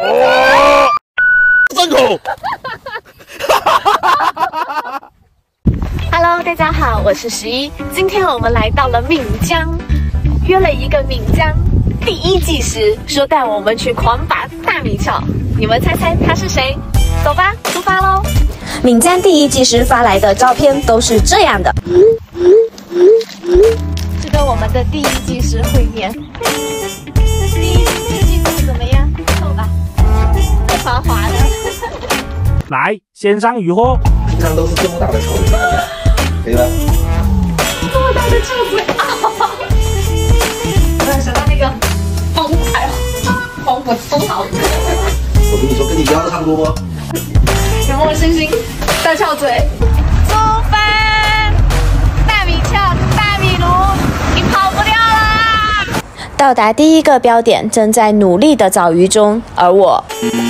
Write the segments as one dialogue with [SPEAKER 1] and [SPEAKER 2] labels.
[SPEAKER 1] 哦，正口。
[SPEAKER 2] Hello， 大家好，我是11。今天我们来到了闽江，约了一个闽江第一技师，说带我们去狂拔大米鞘。你们猜猜他是谁？走吧，出发喽！
[SPEAKER 3] 闽江第一技师发来的照片都是这样的。
[SPEAKER 2] 是跟我们的第一技师会面。这是第一技师怎么样？不错吧？会滑滑的。
[SPEAKER 1] 来，先上鱼货。
[SPEAKER 4] 平常都是这么大的草嘴，可以了。
[SPEAKER 2] 这么大的罩子啊！我突然想到那个风采，风豪。
[SPEAKER 4] 我跟你说，跟你腰差不多不？
[SPEAKER 2] 有没有星星？大翘嘴。出发！大米鞘，大米炉，你跑不掉啦！
[SPEAKER 3] 到达第一个标点，正在努力的找鱼中，而我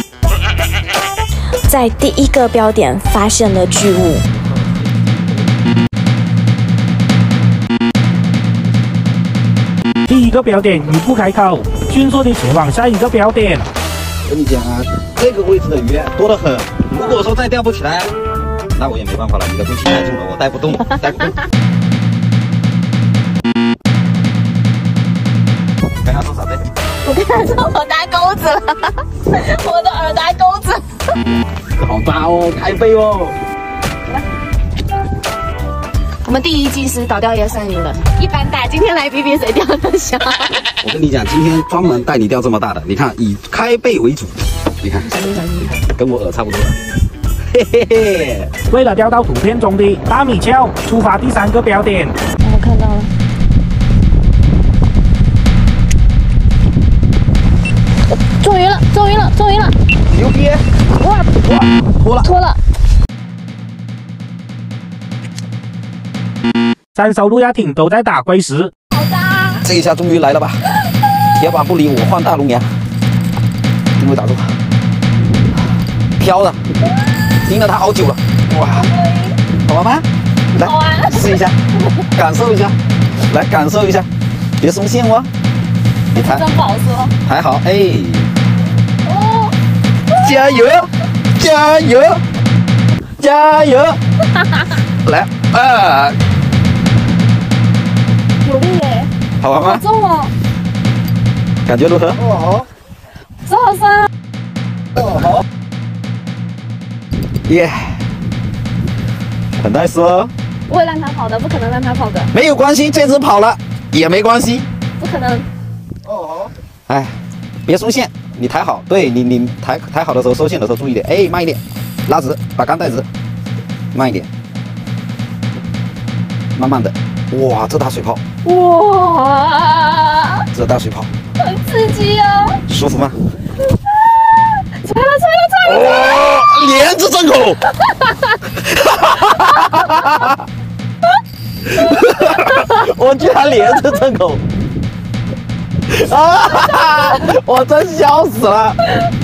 [SPEAKER 3] 在第一个标点发现了巨物。
[SPEAKER 1] 第一个标点鱼不开口，迅速的前往下一个标点。
[SPEAKER 4] 跟你讲啊，这个位置的鱼多得很。如果说再钓不起来，那我也没办法了。你的东西太重了，我带不动，带不动。跟他说啥子？
[SPEAKER 2] 我跟他说我打钩子了，我的饵打钩子。
[SPEAKER 4] 好大哦，开背哦。
[SPEAKER 2] 我们第一技师倒钓也上瘾了，一般大，今天来比比谁钓的小。
[SPEAKER 4] 我跟你讲，今天专门带你钓这么大的，你看以开背为主，你看，跟我饵差不多了。嘿嘿嘿。
[SPEAKER 1] 为了钓到图片中的大米鞘，出发第3个标点。
[SPEAKER 3] 我看到了。中鱼了！中鱼了！中鱼了！
[SPEAKER 4] 牛逼！哇，脱了！
[SPEAKER 3] 脱了！
[SPEAKER 1] 3艘路亚艇都在打龟时，
[SPEAKER 2] 好大！
[SPEAKER 4] 这一下终于来了吧？铁板不离我换大龙牙，定位打住，飘的，盯了它好久了，哇，好玩吗？来，
[SPEAKER 2] 好玩，
[SPEAKER 4] 试一下，感受一下，来感受一下，别松线哦。你看，
[SPEAKER 2] 真不好说。
[SPEAKER 4] 还好，哎，
[SPEAKER 2] 哦，
[SPEAKER 4] 加油，加油，加油！来啊！
[SPEAKER 2] 有力耶，好
[SPEAKER 4] 好玩吗？
[SPEAKER 2] 重哦，
[SPEAKER 4] 感觉如何？哦
[SPEAKER 2] 手好酸。
[SPEAKER 4] 哦好，耶，很 nice 哦。
[SPEAKER 2] 不会让他跑的，不可能让他跑的，
[SPEAKER 4] 没有关系，这只跑了也没关系。
[SPEAKER 2] 不可能。
[SPEAKER 4] 哦好。哎，别松线，你抬好，对你抬好的时候收线的时候注意点，哎，慢一点，拉直，把杆带直，慢一点，慢慢的。哇，这大水泡，
[SPEAKER 2] 哇，
[SPEAKER 4] 这大水泡，
[SPEAKER 2] 很刺激哦！
[SPEAKER 4] 舒服吗？
[SPEAKER 2] 踩了！
[SPEAKER 4] 哦，连着正口。我居然连着正口。啊！我真笑死了，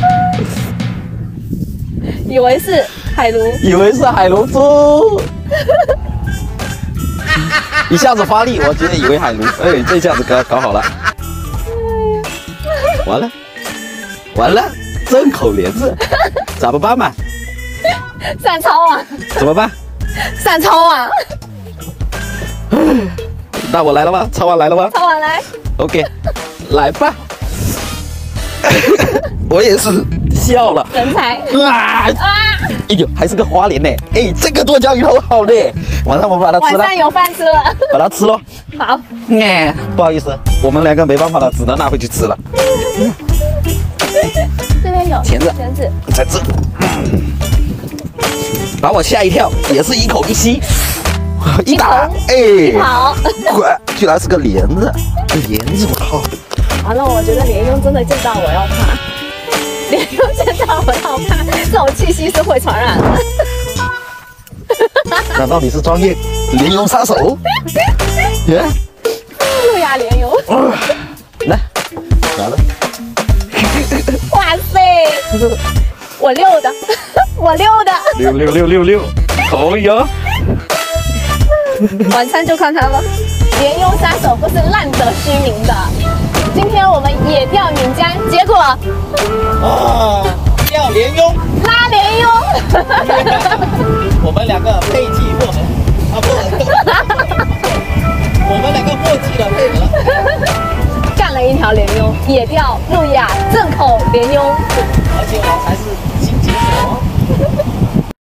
[SPEAKER 2] 以为是海鲈，
[SPEAKER 4] 以为是海鲈猪，一下子发力，我觉得以为海鲈，哎，这下子搞好了，完了，完了，正口连着，咋不办嘛？
[SPEAKER 2] 上超网，
[SPEAKER 4] 怎么办？
[SPEAKER 2] 上超网，
[SPEAKER 4] 那我来了吗？超完来了吗
[SPEAKER 2] 超网来。
[SPEAKER 4] ？OK， 来吧。我也是笑了。
[SPEAKER 2] 人才
[SPEAKER 4] 啊！哎呦，还是个花鲢呢！哎，这个剁椒鱼头好嘞，晚上我们把它吃了。
[SPEAKER 2] 晚上有饭吃了。
[SPEAKER 4] 把它吃了。
[SPEAKER 2] 好。
[SPEAKER 4] 不好意思，我们2个没办法了，只能拿回去吃了。
[SPEAKER 2] 这边有
[SPEAKER 4] 钳子，在这。把我吓一跳，也是一口一吸，一打，哎，
[SPEAKER 2] 好，
[SPEAKER 4] 居然是个莲子，莲子，我靠！
[SPEAKER 2] 完了，我觉得莲蓉真的见到我要怕，莲蓉见到我要怕，这种气息是会传染的。
[SPEAKER 4] 难道你是专业莲蓉杀手？耶！
[SPEAKER 2] 路亚莲蓉，
[SPEAKER 4] 来，来了！
[SPEAKER 2] 哇塞，我溜的，我溜的
[SPEAKER 4] ，6，可以哦。
[SPEAKER 2] 晚餐就看他了。莲蓉杀手不是浪得虚名的。 今天我们也钓闽江，结果
[SPEAKER 4] 钓莲庸，
[SPEAKER 2] 拉莲庸。
[SPEAKER 4] 我们两个配计获得，我们两个默契了，配合了，
[SPEAKER 2] 干了一条莲庸，野钓路亚正口莲庸。
[SPEAKER 4] 而且我才是